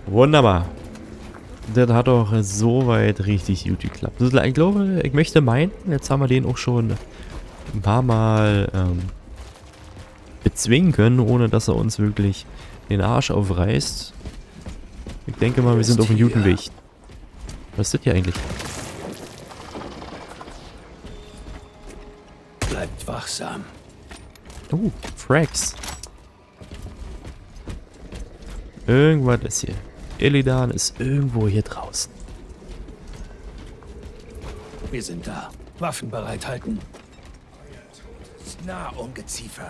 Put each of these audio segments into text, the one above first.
Wunderbar. Das hat doch soweit richtig gut geklappt. Ich glaube, ich möchte meinen, jetzt haben wir den auch schon ein paar Mal bezwingen können, ohne dass er uns wirklich den Arsch aufreißt. Ich denke mal, wir sind auf einem guten Weg. Was ist das hier eigentlich? Bleibt wachsam. Frags. Irgendwas ist hier. Illidan ist irgendwo hier draußen. Wir sind da. Waffen bereithalten. Ist nah, Ungeziefer.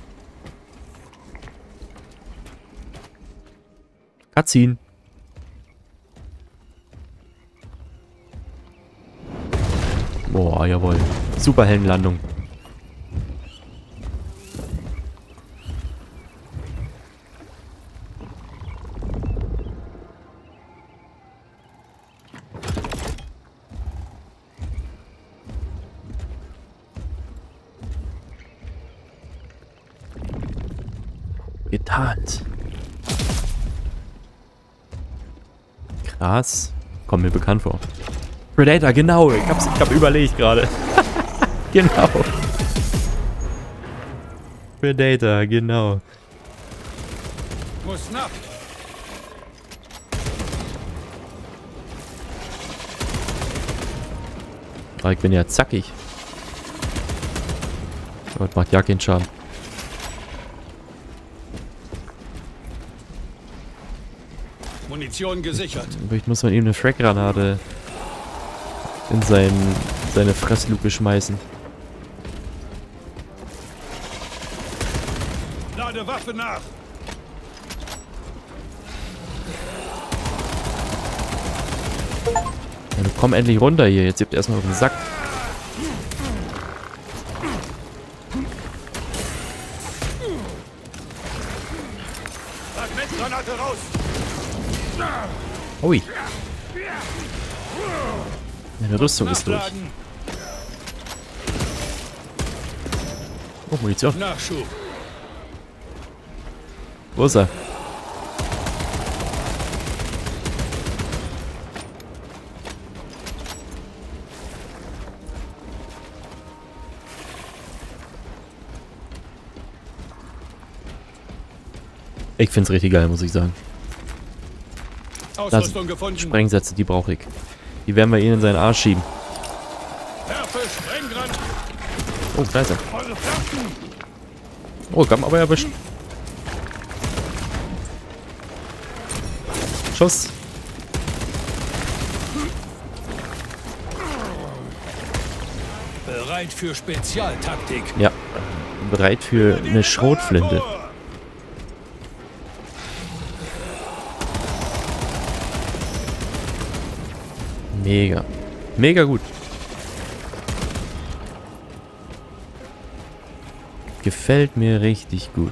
Cutscene. Boah, jawohl. Superheldenlandung. Getarnt. Krass. Kommt mir bekannt vor. Predator, genau. Ich hab überlegt gerade. Genau. Predator, genau. Muss nach. Aber ich bin ja zackig. Aber das macht ja keinen Schaden. Munition gesichert. Vielleicht muss man ihm eine Frag-Granate in seine Fressluke schmeißen. Lade Waffe nach. Ja, du komm endlich runter hier. Jetzt gibt er erstmal auf den Sack. Fragmentgranate raus. Ui. Meine Rüstung ist durch. Nachladen. Oh, Munition. Nachschub. Wo ist er? Ich find's richtig geil, muss ich sagen. Ausrüstung gefunden. Sprengsätze, die brauche ich. Die werden wir ihn in seinen Arsch schieben. Werfe Sprenggranate. Oh, da ist er. Eure Flanken. Oh, ich hab ihn aber erwischt. Schuss. Bereit für Spezialtaktik. Ja. Bereit für eine Schrotflinte. Mega. Mega gut. Gefällt mir richtig gut.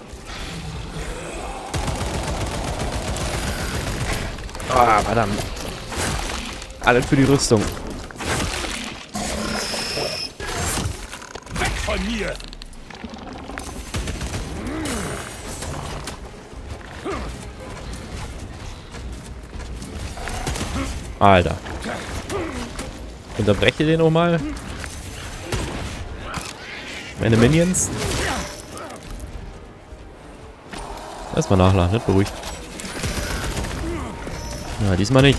Ah, verdammt. Alles für die Rüstung. Weg von mir. Alter. Unterbreche den nochmal. Meine Minions. Erstmal nachladen, nicht beruhigt. Ja, diesmal nicht.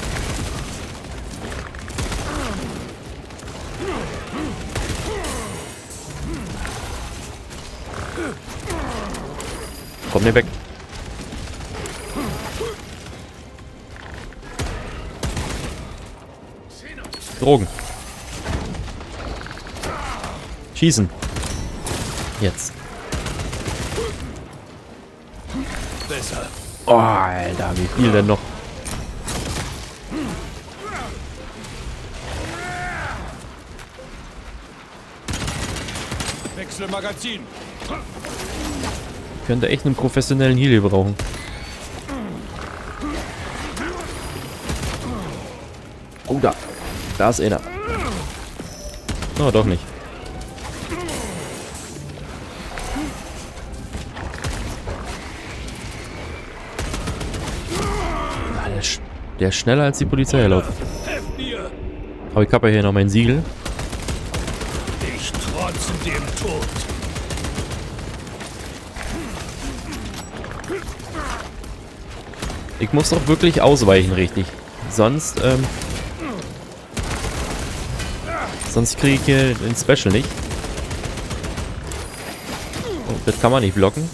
Komm mir weg. Drogen. Schießen. Jetzt. Besser. Oh, Alter, wie viel denn noch? Wechsle Magazin. Könnte echt einen professionellen Heal brauchen. Oh, da. Da ist einer. Oh, doch nicht. Der ist schneller als die Polizei erlaubt. Helft mir! Aber ich habe ja hier noch mein Siegel. Ich trotze dem Tod. Ich muss doch wirklich ausweichen, richtig. Sonst kriege ich hier den Special nicht. Oh, das kann man nicht blocken.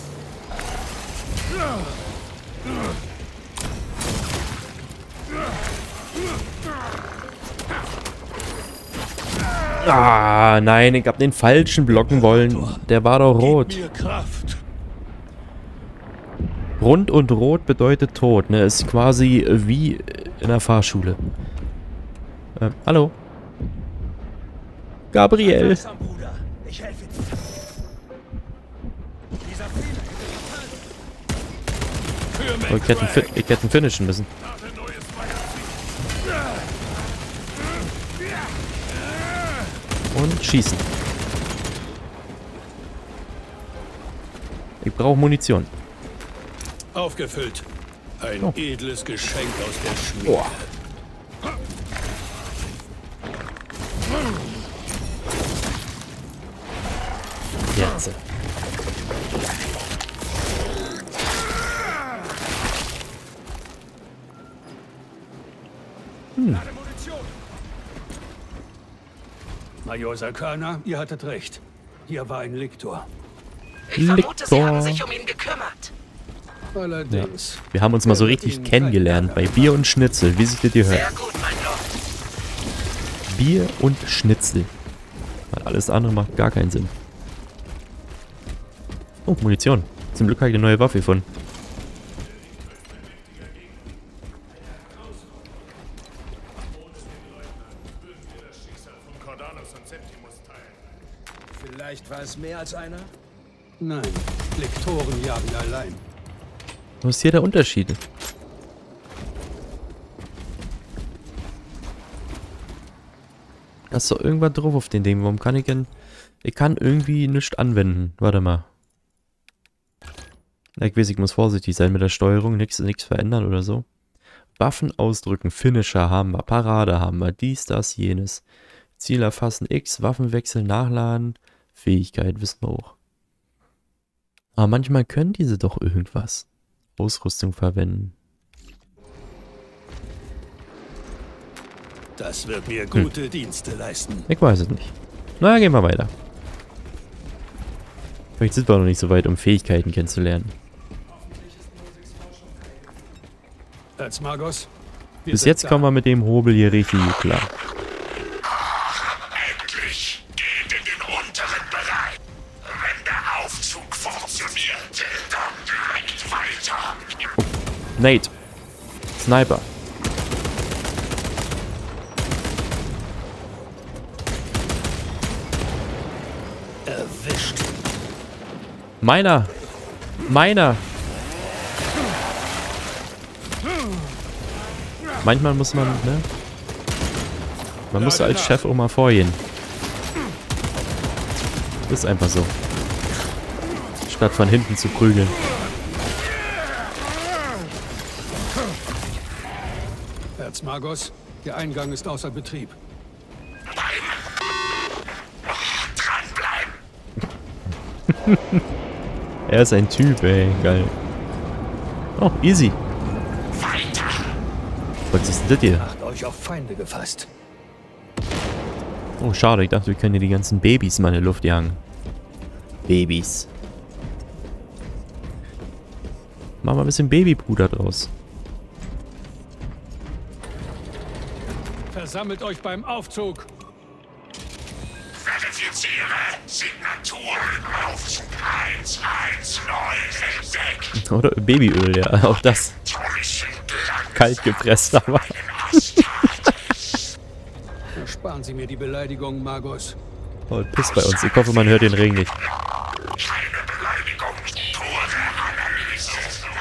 Ah, nein, ich hab den falschen blocken wollen. Der war doch rot. Gib mir Kraft. Rund und rot bedeutet tot, ne? Ist quasi wie in der Fahrschule. Hallo? Gabriel. Ich helfe dir. Oh, ich hätte ihn finishen müssen. Und schießen. Ich brauche Munition. Aufgefüllt. Ein Oh. edles Geschenk aus der Schmiede. Boah. Jetzt. Major Sakana, ihr hattet recht. Hier war ein Liktor. Ich vermute, Sie haben sich Liktor. um ihn gekümmert. Allerdings. Wir haben uns mal so richtig kennengelernt bei Bier und Schnitzel, wie sich das hier hört. Sehr gut, mein Lord. Bier und Schnitzel. Weil alles andere macht gar keinen Sinn. Oh, Munition. Zum Glück habe ich eine neue Waffe gefunden. Vielleicht war es mehr als einer? Nein, Liktoren jagen allein. Was ist hier der Unterschied? Da ist doch irgendwas drauf auf den Ding. Warum kann ich denn... Ich kann irgendwie nichts anwenden. Warte mal. Ich weiß, ich muss vorsichtig sein mit der Steuerung. Nichts verändern oder so. Waffen ausdrücken. Finisher haben wir. Parade haben wir. Dies, das, jenes. Ziel erfassen. X. Waffenwechsel. Nachladen. Fähigkeit. Wissen wir auch. Aber manchmal können diese doch irgendwas. Ausrüstung verwenden. Das wird mir gute Dienste leisten. Ich weiß es nicht. Na, gehen wir weiter. Vielleicht sind wir noch nicht so weit, um Fähigkeiten kennenzulernen. Als Magos? Wir Bis sind jetzt da. kommen wir mit dem Hobel hier richtig gut klar. Endlich geht in den unteren Bereich. Wenn der Aufzug funktioniert, dann direkt weiter. Nate. Sniper. Erwischt. Meiner. Meiner. Manchmal muss man, ne? Man muss als Chef auch mal vorgehen. Ist einfach so. Statt von hinten zu prügeln. Erzmagos, der Eingang ist außer Betrieb. Dranbleiben. Er ist ein Typ, ey. Geil. Oh, easy. Weiter. Was ist denn das hier? Macht euch auf Feinde gefasst. Oh, schade. Ich dachte, wir können hier die ganzen Babys mal in die Luft jagen. Babys. Machen wir ein bisschen Babypuder draus. Versammelt euch beim Aufzug. Verifiziere Signatur Aufzug 11066. Oder Babyöl, ja. Auch das. Kalt gepresst, aber... Ersparen Sie mir die Beleidigung, Magos. Oh, Piss bei uns. Ich hoffe, man hört den Regen nicht. Keine Beleidigung, pure Analyse.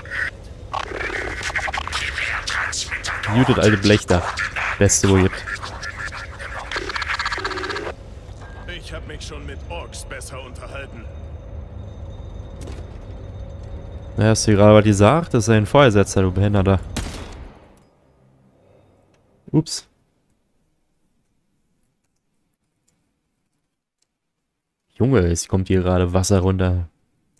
Primärtransmitter. Mutet alte Blechdach. Beste, wo ihr gibt. Ich habe mich schon mit Orks besser unterhalten. Na, hast du gerade was gesagt? Das ist ein Vorersetzer, du Behinderter. Ups. Junge, es kommt hier gerade Wasser runter.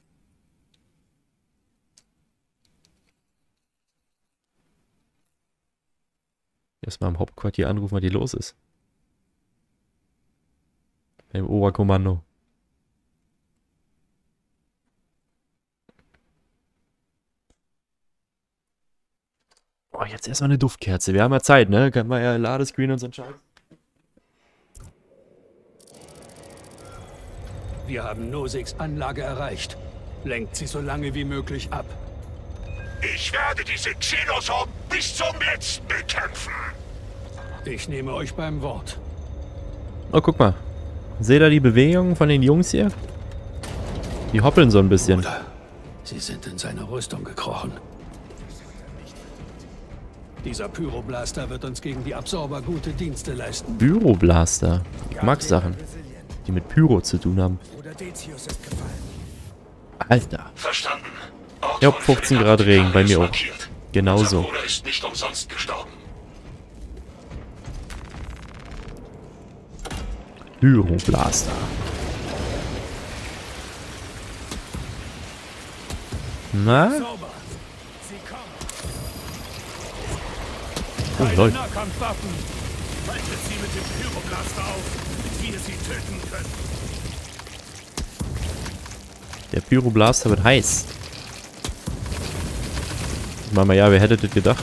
Erstmal im Hauptquartier anrufen, was hier los ist. Beim Oberkommando. Oh, jetzt erstmal eine Duftkerze. Wir haben ja Zeit, ne? Kann man ja Ladescreen und so entscheiden. Wir haben Nosiks Anlage erreicht. Lenkt sie so lange wie möglich ab. Ich werde diese Xenosorben bis zum letzten bekämpfen. Ich nehme euch beim Wort. Oh, guck mal. Seht ihr die Bewegungen von den Jungs hier? Die hoppeln so ein bisschen. Bruder, sie sind in seine Rüstung gekrochen. Dieser Pyroblaster wird uns gegen die Absorber gute Dienste leisten. Pyroblaster. Ich mag Sachen, die mit Pyro zu tun haben. Bruder Decius ist gefallen. Alter. Verstanden. Ja, 15 Grad Regen, bei mir auch. Genauso. Unser Bruder ist nicht umsonst gestorben. Pyroblaster. Na? Sauber. Sie kommen. Oh, lol. Nahkampfwaffen. Haltet sie mit dem Pyroblaster auf, bis wir sie töten können. Der Pyroblaster wird heiß. Mama, ja, wer hätte das gedacht?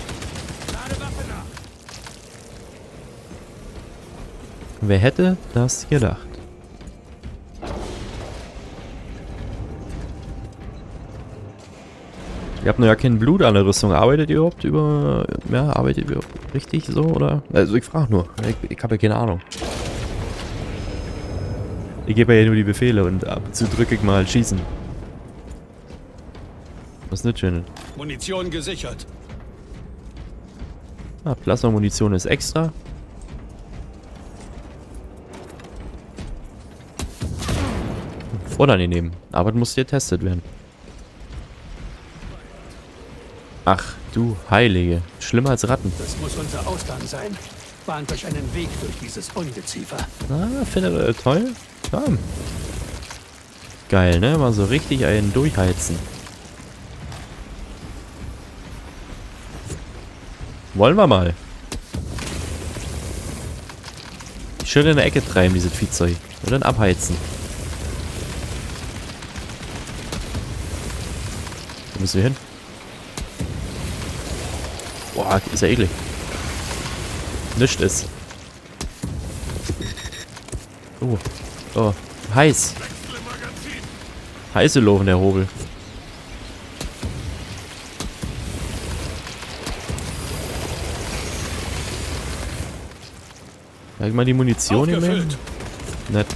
Wer hätte das gedacht? Ihr habt nur ja kein Blut an der Rüstung. Arbeitet ihr überhaupt über... Ja, arbeitet ihr richtig so, oder? Also ich frage nur. Ich habe ja keine Ahnung. Ich gebe ja nur die Befehle und ab und zu drücke ich mal schießen. Was ist das Schönes? Munition gesichert. Ah, Plasma-Munition ist extra. Unangenehm. Aber das muss getestet werden. Ach, du Heilige. Schlimmer als Ratten. Das muss unser Ausgang sein. Bahnt euch einen Weg durch dieses Ungeziefer. Ah, findet ihr toll? Ja. Geil, ne? Mal so richtig einen durchheizen. Wollen wir mal. Schön in der Ecke treiben, dieses Viehzeug. Und dann abheizen. Wo müssen wir hin? Boah, ist ja eklig. Nischt ist. Oh. Oh. Heiß. Heiße Loven, der Hobel. Sag mal die Munition hier mehr. Nett.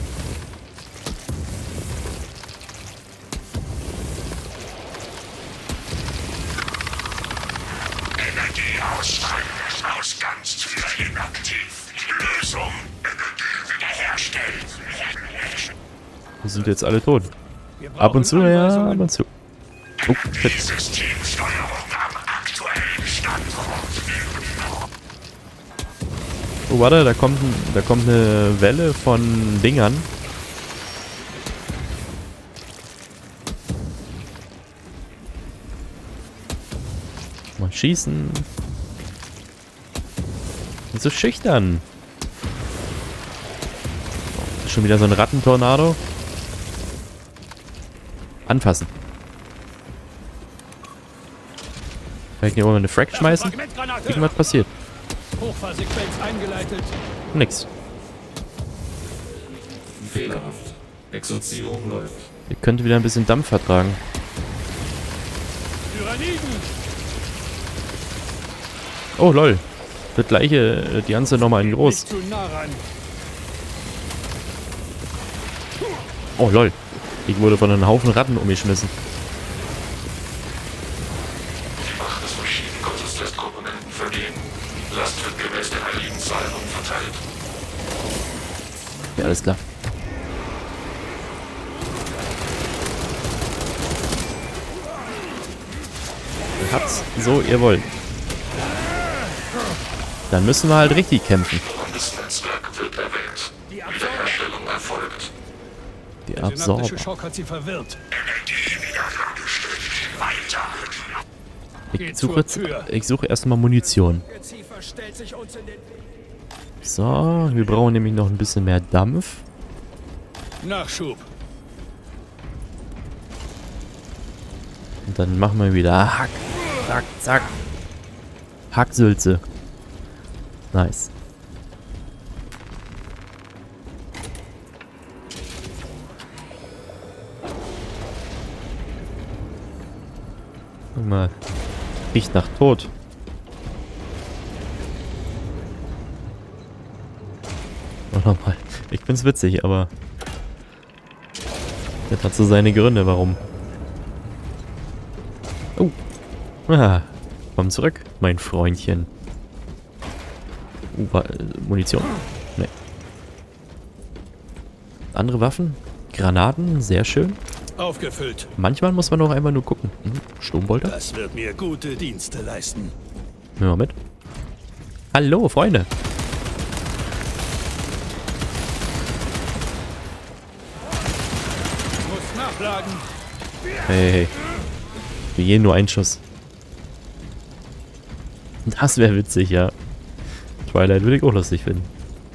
Energieausgangstür inaktiv. Lösung. Energie wiederherstellen. Wir sind jetzt alle tot. Wir Ab und brauchen zu, ja, ab Anweisungen. und zu. Oh, shit. Systemsteuerung am aktuellen Standort. Oh, warte, da kommt eine Welle von Dingern. Mal schießen. Nicht so schüchtern. Oh, ist schon wieder so ein Rattentornado. Anfassen. Kann ich hier mal eine Frag schmeißen? Fragmentgranate. Irgendwas passiert. Hochfahrsequenz eingeleitet. Nix. Fehlerhaft. Exorzierung läuft. Ihr könnt wieder ein bisschen Dampf vertragen. Tyranniden. Oh, lol. Das gleiche, die ganze nochmal in groß. Nicht zu nah ran. Oh, lol. Ich wurde von einem Haufen Ratten umgeschmissen. Die Macht des verschiedenen Gottestestkomponenten vergeben. Last wird gemäß der heiligen Zahl umverteilt. Ja, alles klar. Ihr habt's so, ihr wollt. Dann müssen wir halt richtig kämpfen. Landesnetzwerk wird erwähnt. Die Herstellung erfolgt. Die Der Absorber. synaptische Schock hat sie verwirrt. Ich suche erstmal Munition. So, wir brauchen nämlich noch ein bisschen mehr Dampf. Nachschub. Und dann machen wir wieder Hack. Zack, zack. Hacksülze. Nice. Guck mal. Riecht nach Tod. Oh, nochmal. Ich find's witzig, aber das hat so seine Gründe, warum. Oh. Ah. Komm zurück, mein Freundchen. Munition? Nee. Andere Waffen? Granaten? Sehr schön. Aufgefüllt. Manchmal muss man auch einfach nur gucken. Sturmbolter? Das wird mir gute Dienste leisten. Nehmen wir mit. Hallo, Freunde. Muss nachladen. Hey. Wir gehen nur einen Schuss. Das wäre witzig, ja. Twilight würde ich auch lustig finden.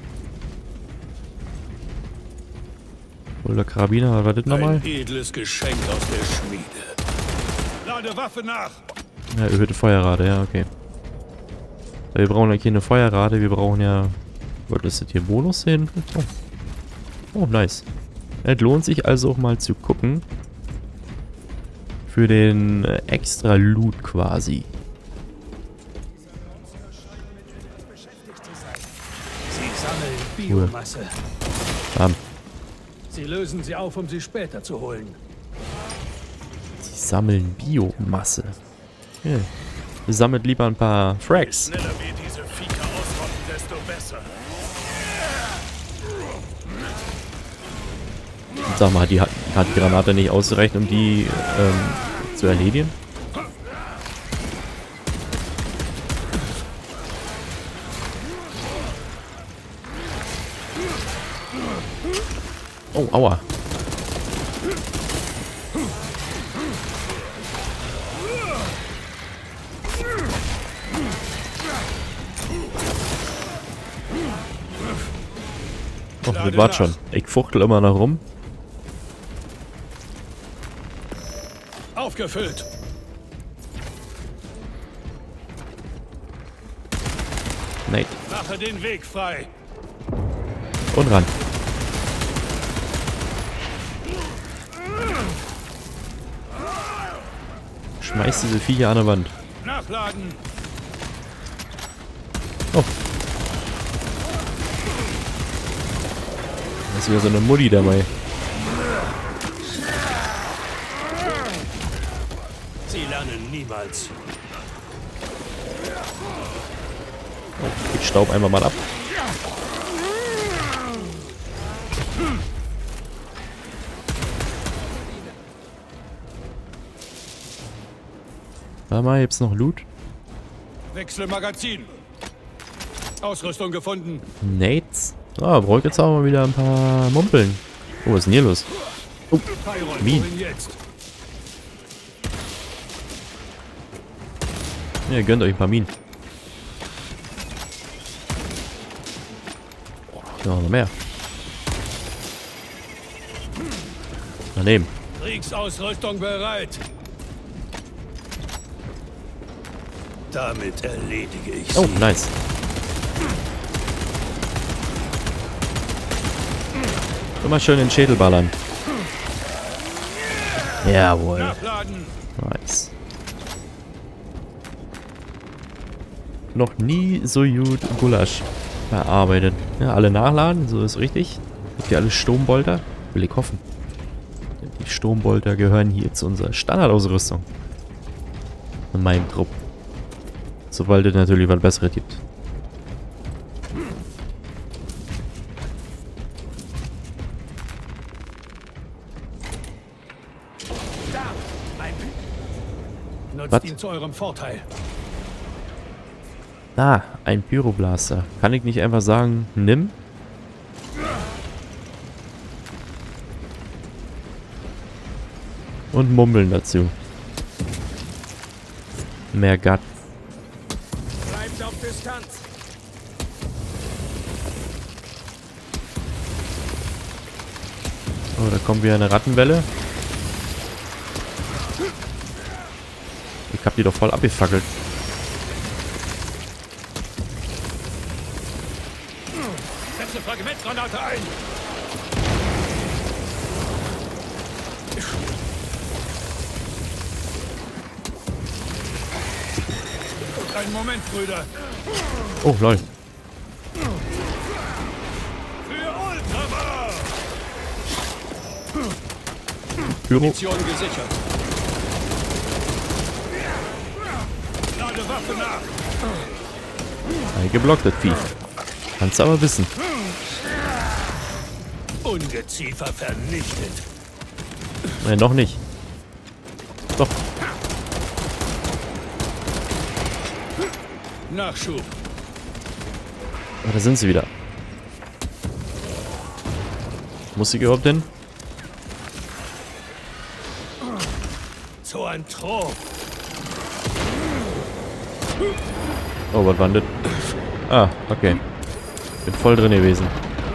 Oder Karabiner, was war das nochmal? Ein edles Geschenk aus der Schmiede. Lade Waffe nach. Ja, erhöhte Feuerrate, ja, okay. Wir brauchen ja keine Feuerrate, wir brauchen ja... Was ist das hier? Bonus hin? Oh, nice. Es lohnt sich also auch mal zu gucken. Für den extra Loot quasi. Sie sammeln Biomasse. Bam. Sie lösen sie auf, um sie später zu holen. Sie sammeln Biomasse. Okay. Wir sammeln lieber ein paar Frags. Je schneller wir diese Viecher ausrotten, desto besser. Sag mal, hat die Granate nicht ausreichend, um die zu erledigen? Oh, aua. Oh, das war's schon. Ich fuchtel immer noch rum. Aufgefüllt. Nate. Mache den Weg frei. Und ran. Schmeiß diese Viecher an der Wand. Nachladen. Oh. Da ist wieder so eine Mutti dabei. Sie lernen niemals. Oh, ich staub einfach mal ab. Warte mal, gibt's noch Loot? Wechsle Magazin. Ausrüstung gefunden. Nates. Ah, brauche ich jetzt auch mal wieder ein paar Mumpeln. Oh, was ist denn hier los? Oh, Tyron, Minen. wohin jetzt? Ja, gönnt euch ein paar Minen. Ja, noch mehr. Daneben. Kriegsausrüstung bereit. Damit erledige ich sie. Oh, nice. Immer schön den Schädel ballern. Jawohl. Nachladen. Nice. Noch nie so gut Gulasch verarbeitet. Ja, alle nachladen, so ist richtig. Habt ihr alle Sturmbolter? Will ich hoffen. Die Sturmbolter gehören hier zu unserer Standardausrüstung. In meinem Trupp. Sobald es natürlich was Besseres gibt. Nutzt Was? ihn zu eurem Vorteil. Ah, ein Pyroblaster. Kann ich nicht einfach sagen, nimm? Und mummeln dazu. Mehr Gatt. Bleibt auf Distanz. Oh, da kommt wieder eine Rattenwelle. Ich hab die doch voll abgefackelt. Setze Fragmentgranate ein! Einen Moment, Brüder. Oh, lol. Für Ultramar! Pyro. Mission gesichert. Lade Waffe nach! Geblockt, das Vieh. Kannst du aber wissen. Ungeziefer vernichtet. Nein, noch nicht. Doch. Nachschub. Oh, da sind sie wieder. Muss ich überhaupt hin? Zoanthrop. Oh, was war denn das? Ah, okay. Bin voll drin gewesen.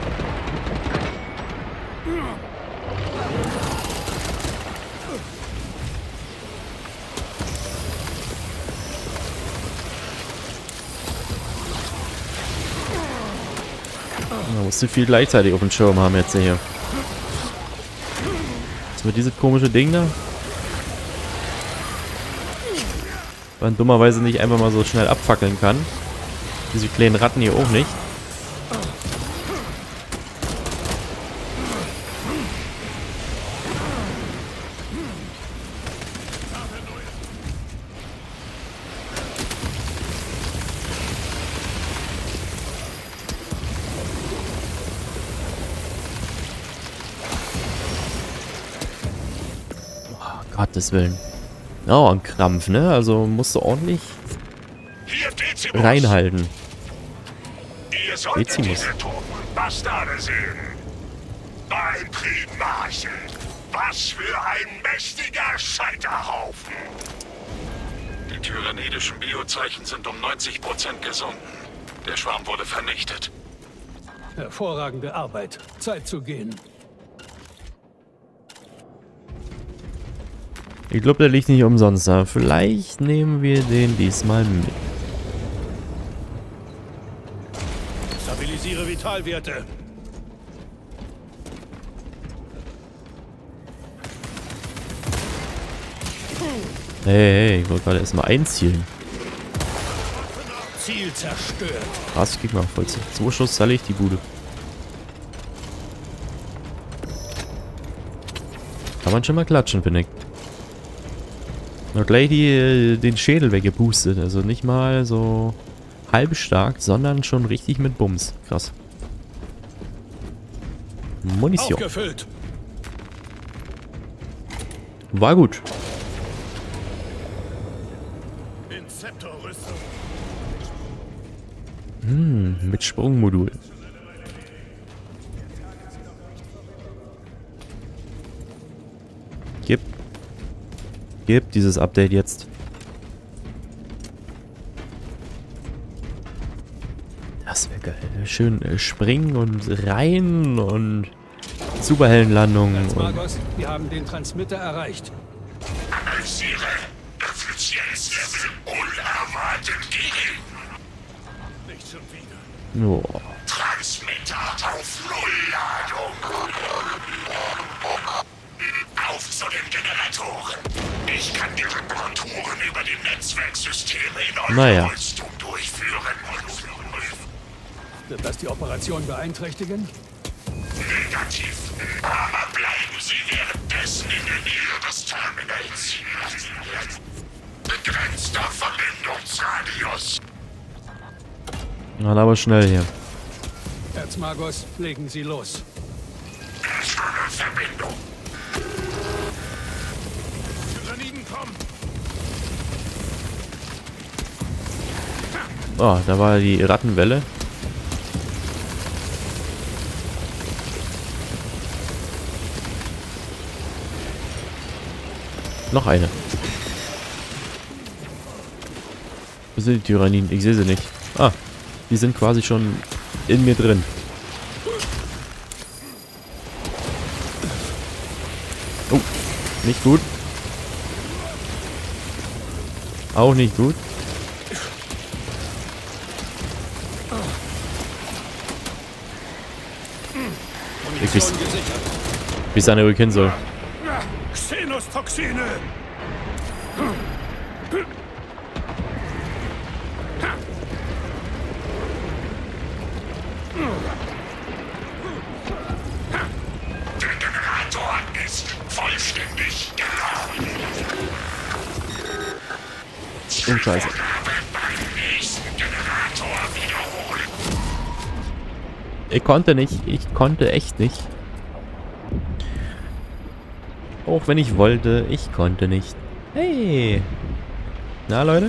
Man musste viel gleichzeitig auf dem Schirm haben jetzt hier. Was mit dieses komische Ding da? Man dummerweise nicht einfach mal so schnell abfackeln kann. Diese kleinen Ratten hier auch nicht. Gottes Willen. Oh, ein Krampf, ne? Also musst du ordentlich Hier Dezimus. reinhalten. Ihr solltet Dezimus. diese toten Bastarde sehen. Mein Primarchen. Was für ein mächtiger Scheiterhaufen. Die tyrannidischen Biozeichen sind um 90% gesunken. Der Schwarm wurde vernichtet. Hervorragende Arbeit. Zeit zu gehen. Ich glaube, der liegt nicht umsonst da. Vielleicht nehmen wir den diesmal mit. Stabilisiere Vitalwerte. Hey, ich wollte gerade erstmal einzielen. Ziel zerstört. Krass, gib mal voll. 2 Schuss zahle ich die Bude. Kann man schon mal klatschen, finde ich. Noch gleich den Schädel weggeboostet. Also nicht mal so halb stark, sondern schon richtig mit Bums. Krass. Munition. Aufgefüllt. War gut. Inzeptor-Rüstung. Mit Sprungmodul. Gib dieses Update jetzt. Das wäre geil. Schön springen und rein und Superheldenlandungen. Und Margos, wir haben den Transmitter erreicht. Analysiere. Effizienzlevel unerwartet gering. Nicht schon wieder. oh, Transmitter auf Nullladung. Auf zu den Generatoren. Ich kann die Reparaturen über die Netzwerksysteme in eurer Naja. Rüstung durchführen. Wird das die Operation beeinträchtigen? Negativ. Aber bleiben Sie währenddessen in der Nähe des Terminals. Begrenzter Verbindungsradius. dann aber schnell hier. Erzmagos, legen Sie los. Erstelle Verbindung. Tyranniden kommen. Oh, da war die Rattenwelle. Noch eine. Wo sind die Tyranniden? Ich sehe sie nicht. Ah, die sind quasi schon in mir drin. Oh, nicht gut. Auch nicht gut. Ich weiß nicht, wo ich hin soll. Xenos-Toxine! Der Generator ist vollständig geladen. Oh, Scheiße. Beim nächsten Generator wiederholen. Ich konnte nicht. Ich konnte echt nicht. Auch wenn ich wollte, ich konnte nicht. Hey. Na, Leute?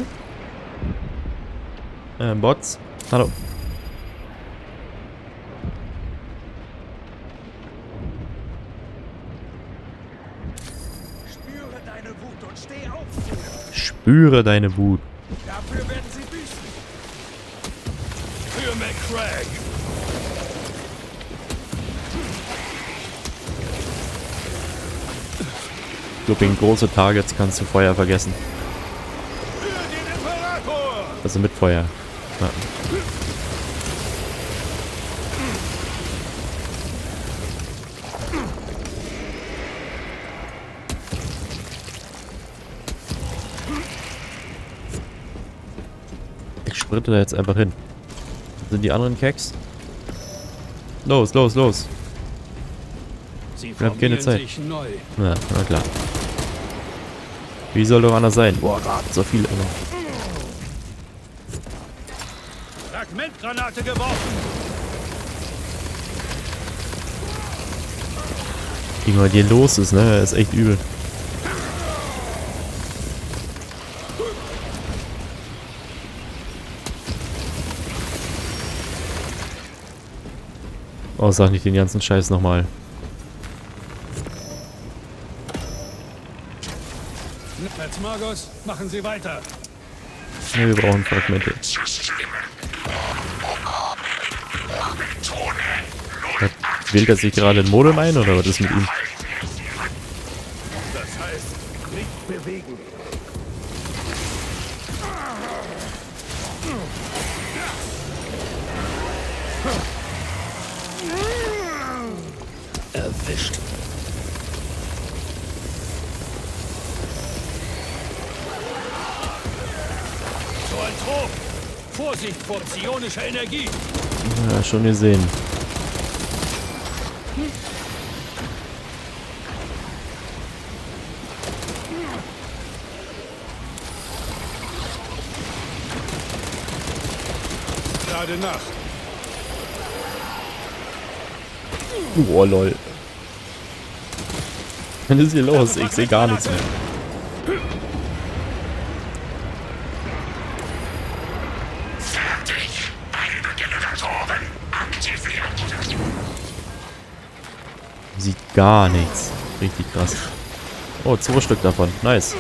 Bots. Hallo. Spüre deine Wut und steh auf. Spüre deine Wut. Dafür werden sie büßen. Für McCrack! Ich glaube, gegen große Targets kannst du Feuer vergessen. Für den Imperator! Also mit Feuer. Ja. Ich sprinte da jetzt einfach hin. Sind die anderen Keks? Los, los, los. Sie Wir haben keine formieren Zeit. sich neu. Ja, na klar. Wie soll doch anders sein? Boah, so viel immer. Fragmentgranate geworfen! Wie mal hier los ist, ne? Ist echt übel. Oh, sag nicht den ganzen Scheiß nochmal. Als Magos, machen Sie weiter. Ja, wir brauchen Fragmente. Wählt er sich gerade ein Modem ein oder was ist mit ihm? Das heißt, nicht bewegen. Erwischt. So ein Trop! Vorsicht vor psionischer Energie! Ja, schon gesehen. Gerade Nacht. Oh, lol. Was ist hier los? Ich sehe gar nichts mehr. Fertig. Beide Generatoren aktiviert. Sieht gar nichts. Richtig krass. Oh, 2 Stück davon. Nice.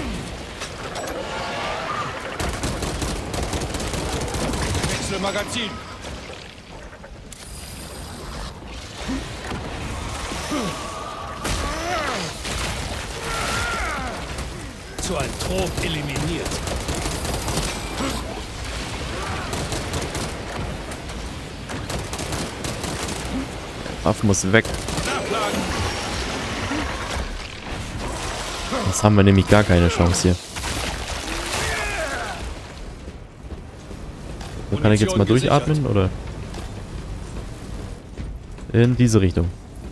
Wechsel Magazin. So ein Trop eliminiert. Waffen muss weg. Nachladen. Jetzt haben wir nämlich gar keine Chance hier. So, kann ich jetzt mal durchatmen, oder? In diese Richtung.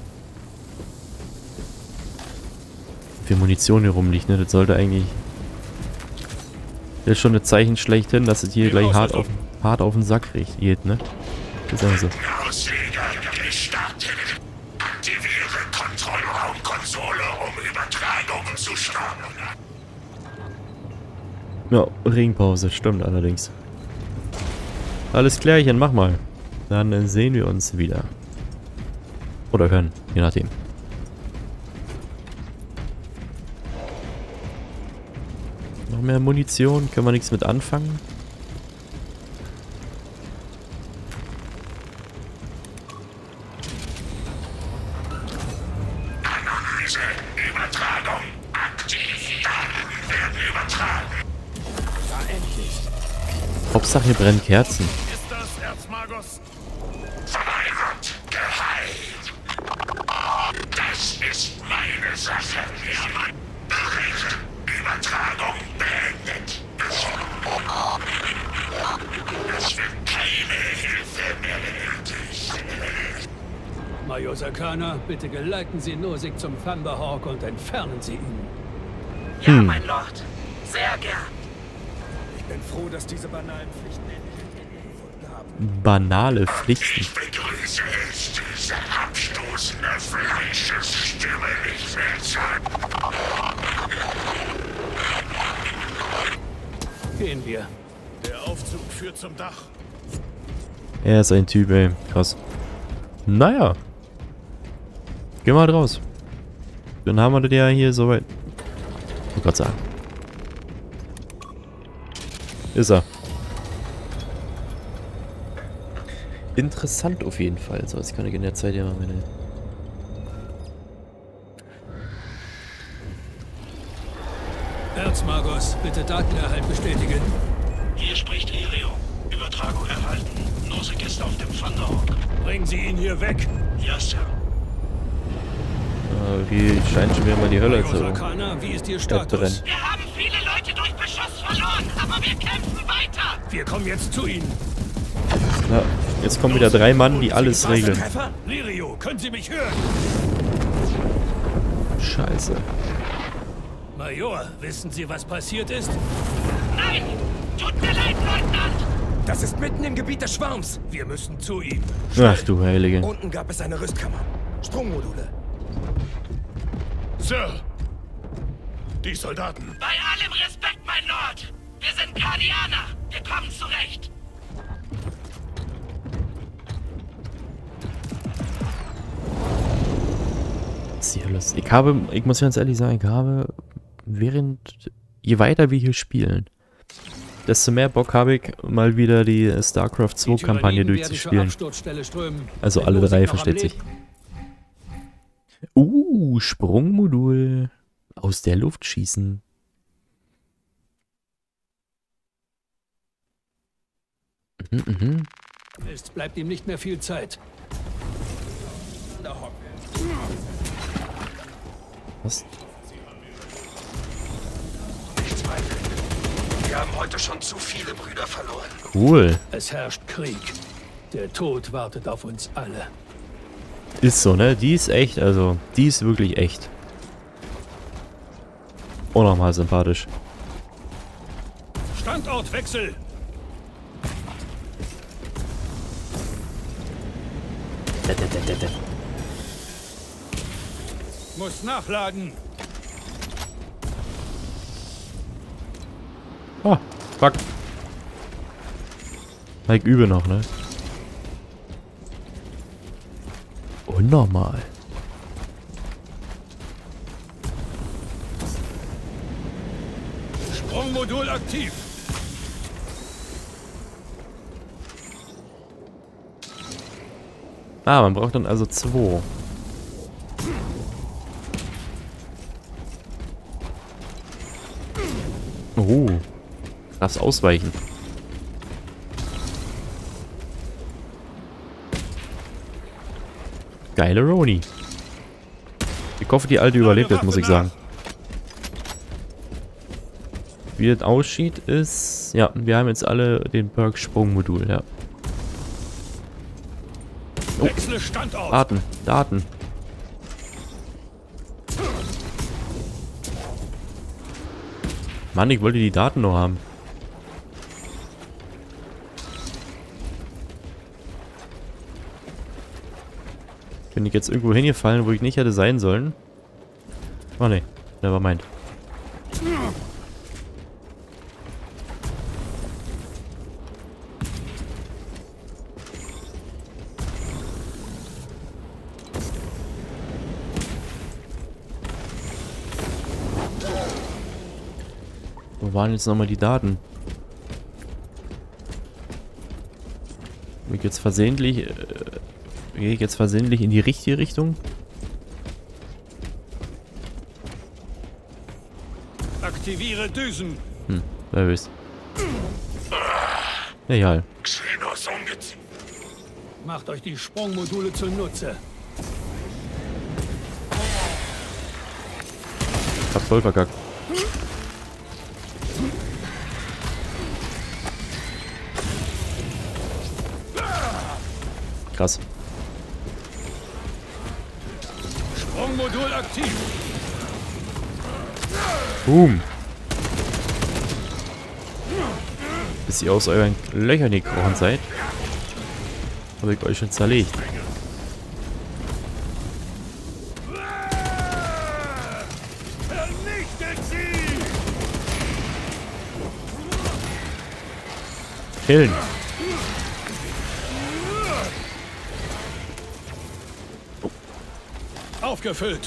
Wie viel Munition hier rumliegt, ne? Das sollte eigentlich... Das ist schon ein Zeichen schlechthin, dass es hier gleich hart auf den Sack geht, ne? Das ist einfach so. Ausleger gestartet. Aktiviere Kontrollraumkonsole, um Übertragungen zu starten. Ja, Regenpause, stimmt allerdings. Alles klärchen, mach mal. Dann sehen wir uns wieder. Oder hören, je nachdem. Noch mehr Munition, können wir nichts mit anfangen. Analyse, Übertragung, aktiv. Daten werden übertragen. Hauptsache hier brennen Kerzen. Ist das Erzmagos? Verweigert, geheilt. Das ist meine Sache. Bericht, Übertragung beendet. Es wird keine Hilfe mehr benötigt. Major Sakana, bitte geleiten Sie Nozick zum Thunderhawk und entfernen Sie ihn. Ja, mein Lord. Sehr gern. Ich bin froh, dass diese banalen Pflichten endlich gefunden haben. Banale Pflichten. Ich begrüße es, diese abstoßende Fleischesstimme nicht mehr zu. Gehen wir. Der Aufzug führt zum Dach. Er ist ein Typ, ey. Krass. Naja. Geh mal raus. Dann haben wir das ja hier soweit. Ich wollte gerade sagen. Ist er. Interessant auf jeden Fall. So, jetzt kann ich in der Zeit ja mal meine... Erzmagos, bitte Datenerhalt bestätigen. Hier spricht Lirio. Übertragung erhalten. Nozick ist auf dem Thunderhawk. Bringen Sie ihn hier weg. Ja, Sir. Wie scheint schon wieder mal die Hölle Major zu Sakana, wie ist Ihr brennen. Status? Wir haben viele Leute durch Beschuss verloren, aber wir kämpfen weiter. Wir kommen jetzt zu Ihnen. Ja, jetzt kommen wieder 3 Mann, die alles regeln. Treffer? Lirio, können Sie mich hören? Scheiße. Major, wissen Sie, was passiert ist? Nein, tut mir leid, Leutnant. Das ist mitten im Gebiet des Schwarms. Wir müssen zu ihm. Ach du Heilige. Unten gab es eine Rüstkammer. Sprungmodule. Sir! Die Soldaten. Bei allem Respekt, mein Lord. Wir sind Kardianer. Wir kommen zurecht. Was ist hier los? Ich muss ganz ehrlich sagen, je weiter wir hier spielen, desto mehr Bock habe ich, mal wieder die StarCraft 2 Kampagne durchzuspielen. Also alle 3, versteht sich. Sprungmodul. Aus der Luft schießen. Es bleibt ihm nicht mehr viel Zeit. Was? Ich zweifle. Wir haben heute schon zu viele Brüder verloren. Cool. Es herrscht Krieg. Der Tod wartet auf uns alle. Ist so, ne? Die ist echt, also, die ist wirklich echt. Unnormal sympathisch. Standortwechsel! Muss nachladen. Oh, fuck. Ich übe noch, ne? Unnormal. Sprungmodul aktiv. Ah, man braucht dann also 2. Darfst ausweichen. Geile Roni. Ich hoffe, die alte überlebt das, muss ich sagen. Wie das aussieht, ist... Ja, wir haben jetzt alle den Perk Sprungmodul, ja. Oh. Wechsle Standort. Daten. Mann, ich wollte die Daten noch haben. Bin ich jetzt irgendwo hingefallen, wo ich nicht hätte sein sollen? Oh ne, nevermind. Wo waren jetzt nochmal die Daten? Gehe ich jetzt versehentlich in die richtige Richtung? Aktiviere Düsen. Wer weiß. Egal. Xenos Ungeziefer. Macht euch die Sprungmodule zunutze. Hab voll verkackt. Krass. Sprungmodul aktiv. Boom. Bis ihr aus euren Löchern gekrochen seid, habe ich euch schon zerlegt. Vernichtet sie! Killen. Aufgefüllt.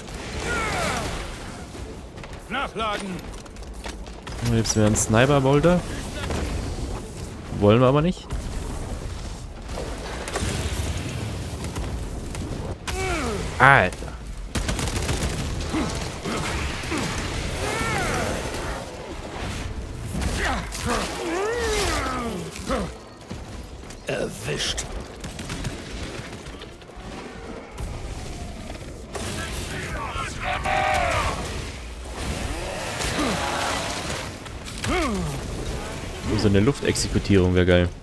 Nachladen. Jetzt wäre ein Sniper-Bolter. Wollen wir aber nicht. Alter. Erwischt. So eine Luftexekutierung wäre geil.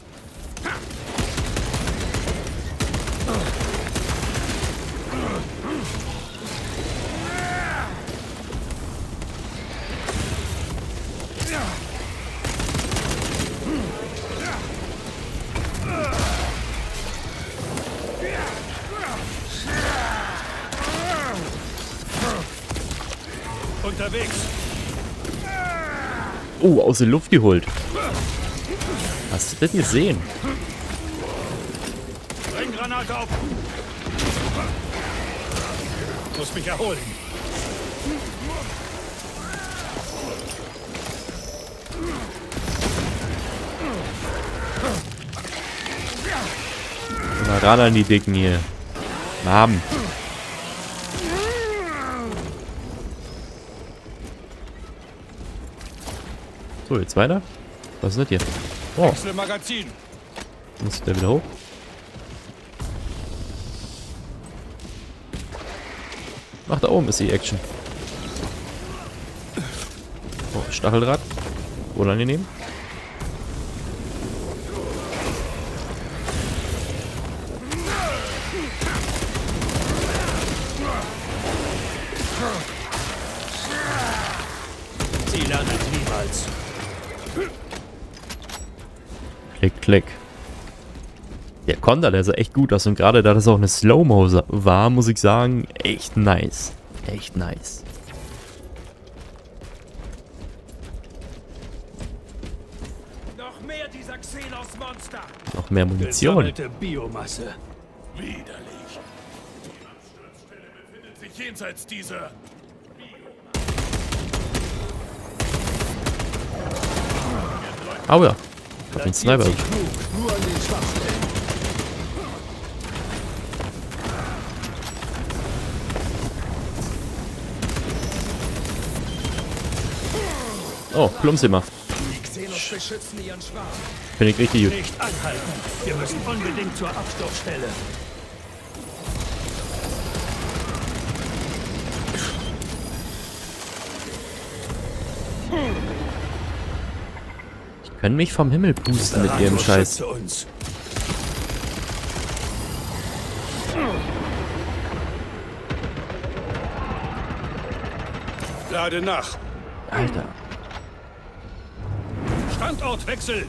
Unterwegs. Oh, aus der Luft geholt. Hast du das gesehen? Brenngranate auf. Muss mich erholen. Mal ran an die Dicken hier. Haben. So, jetzt weiter. Was ist das hier? Oh, Wechsel Magazin. muss ich da wieder hoch? Ach, da oben ist die Action. Oh, Stacheldraht. Unangenehm. Sie lernen niemals. Klick, klick. Der Konter, der sah echt gut aus. Und gerade da das auch eine Slow-Mo war, muss ich sagen, echt nice. Echt nice. Noch mehr dieser Xenos-Monster! Noch mehr Munition. Gesammelte Biomasse. Widerlich. Die Absturzstelle befindet sich jenseits dieser. Oh ja. Hab den Sniper. Platziert sie klug, nur an den Schwachstellen. Oh, Plumpsimmer. Die Xenos beschützen ihren Schwarm. Finde ich richtig gut. Nicht anhalten. Wir müssen unbedingt zur Absturzstelle. Können mich vom Himmel pusten mit ihrem Scheiß. Schütze uns. Lade nach. Alter. Standortwechsel.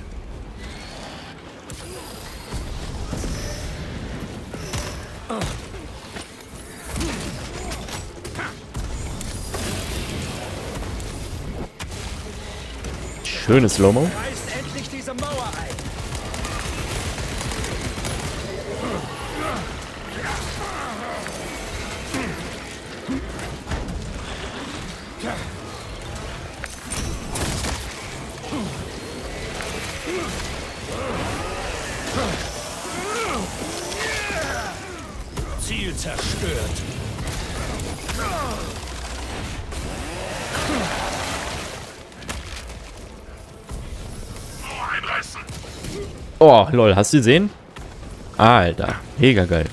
Schönes Slow-Mo. Reißt endlich diese Mauer ein! Ziel zerstört. Einreißen. Oh, lol, hast du gesehen? Alter, mega geil.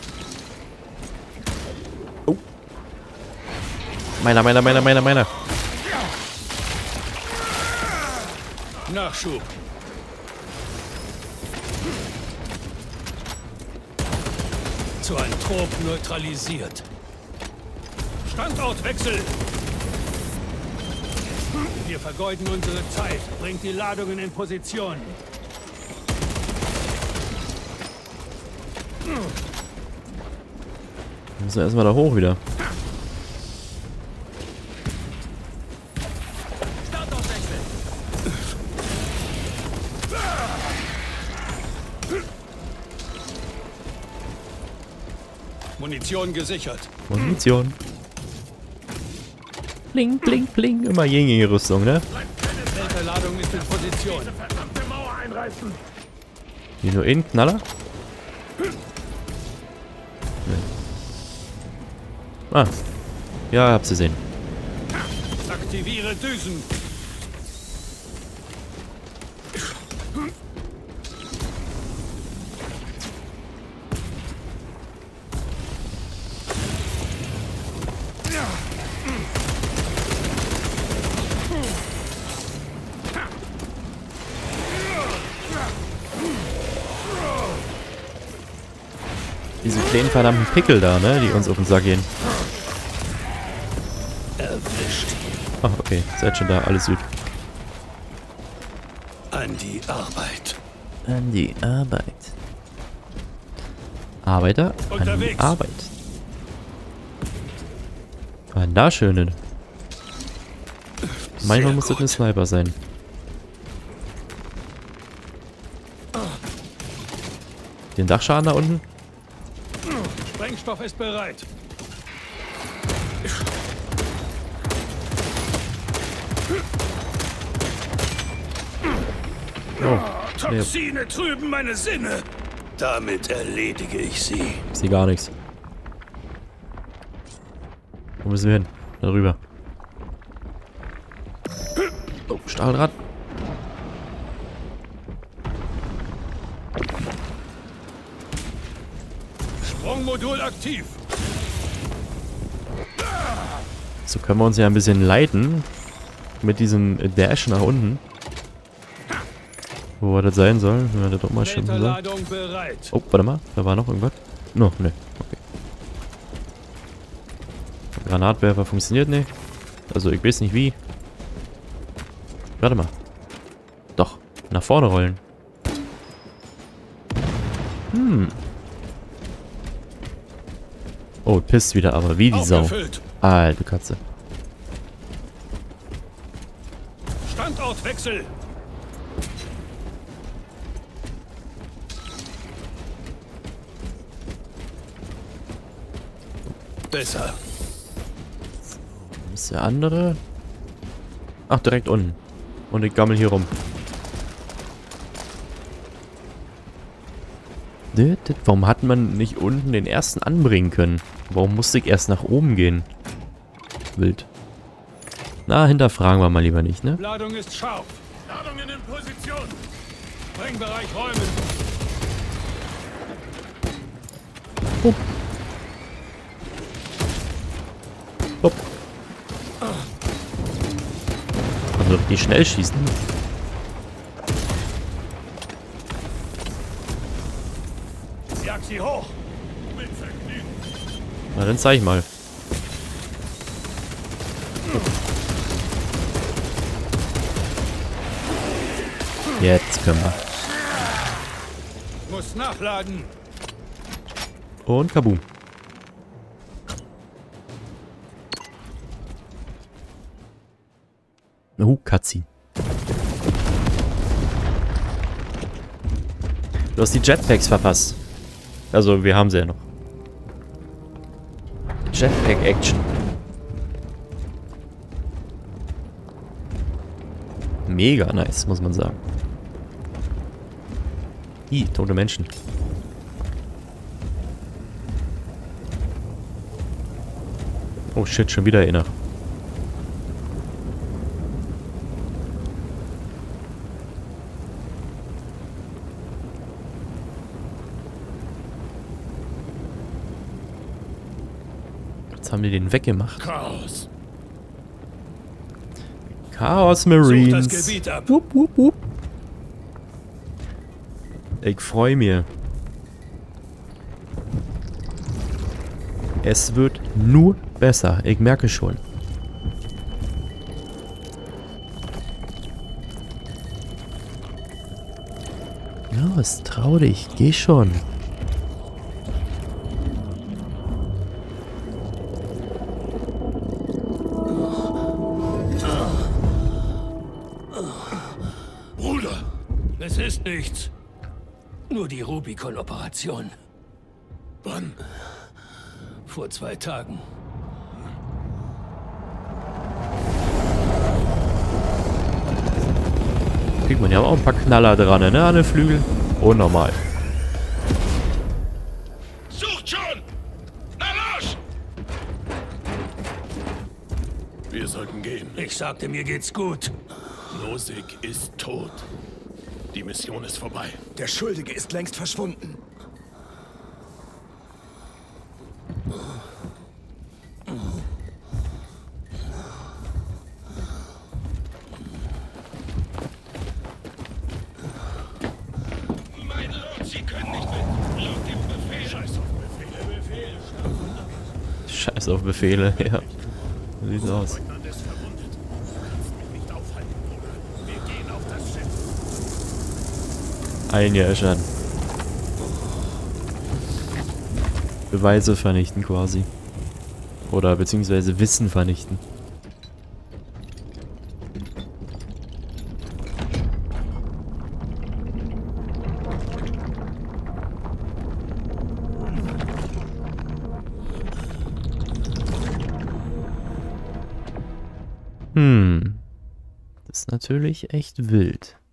Oh. Meiner. Nachschub. Zu einem Trop neutralisiert. Standortwechsel. Wir vergeuden unsere Zeit. Bringt die Ladungen in Position. Wir müssen erstmal da hoch wieder. Munition gesichert. Munition. Bling, bling, bling. Immer Ying-Rüstung, ne? Ladung ist in Position. Verdammte Mauer einreißen. Hier nur in Knaller? Nee. Ah. Ja, hab's gesehen. Aktiviere Düsen. Diese kleinen verdammten Pickel da, ne? Die uns auf den Sack gehen. Erwischt. Ach, okay. Seid schon da. Alles gut. An die Arbeit. An die Arbeit. Arbeiter an die Unterwegs. Arbeit. Was war denn da Schöne? Manchmal muss das ein Sniper sein. Den Dachschaden da unten? Sprengstoff ist bereit. Oh, nee, Toxine trüben meine Sinne. Damit erledige ich sie. ich sehe gar nichts. Wo müssen wir hin? Da rüber. Oh, Stahlrad. Sprungmodul aktiv. So können wir uns ja ein bisschen leiten. Mit diesem Dash nach unten. Wo das sein soll. Wenn wir das doch mal stimmen soll. Ladung bereit. Oh, warte mal. Da war noch irgendwas. No, ne. Okay. Granatwerfer funktioniert nicht. Also ich weiß nicht wie. Warte mal. Doch. Nach vorne rollen. Oh, pisst wieder aber. Wie die Sau. Aufgefüllt. Alte Katze. Standortwechsel. Besser. Wo ist der andere? Ach, direkt unten. Und ich gammel hier rum. Warum hat man nicht unten den ersten anbringen können? Warum musste ich erst nach oben gehen? Wild. Na, hinterfragen wir mal lieber nicht, ne? Ladung ist scharf. Ladungen in Position. Sprengbereich räumen. Hopp. Also die schnell schießen. Jag sie hoch. Mit Vergnügen. Na, dann zeig ich mal. Jetzt können wir. Muss nachladen. Und kaboom. Cutscene. Du hast die Jetpacks verpasst. Also, wir haben sie ja noch. Jetpack-Action. Mega nice, muss man sagen. Tote Menschen. Oh shit, schon wieder einer. Jetzt haben die den weggemacht. Chaos. Chaos Such Marines. das Gebiet ab. Wupp, wupp, wupp. Ich freue mich. Es wird nur besser. Ich merke schon. Los, trau dich. Geh schon. Bruder, Es ist nichts. Nur die Rubicon-Operation. wann? Vor 2 Tagen. Kriegt man ja auch ein paar Knaller dran, ne? An den Flügel. Unnormal. Sucht schon! Na los! Wir sollten gehen. Ich sagte, mir geht's gut. Nozick ist tot. Die Mission ist vorbei. Der Schuldige ist längst verschwunden. Mein Lord, Sie können nicht mit laut dem Befehl. Scheiß auf Befehle. Scheiß auf Befehle, ja. So sieht's aus. Leutnant ist verwundet. Du kannst mich nicht aufhalten, Bruder. Wir gehen auf das Schiff. Einjäschern. Beweise vernichten quasi. Oder beziehungsweise Wissen vernichten. Das ist natürlich echt wild.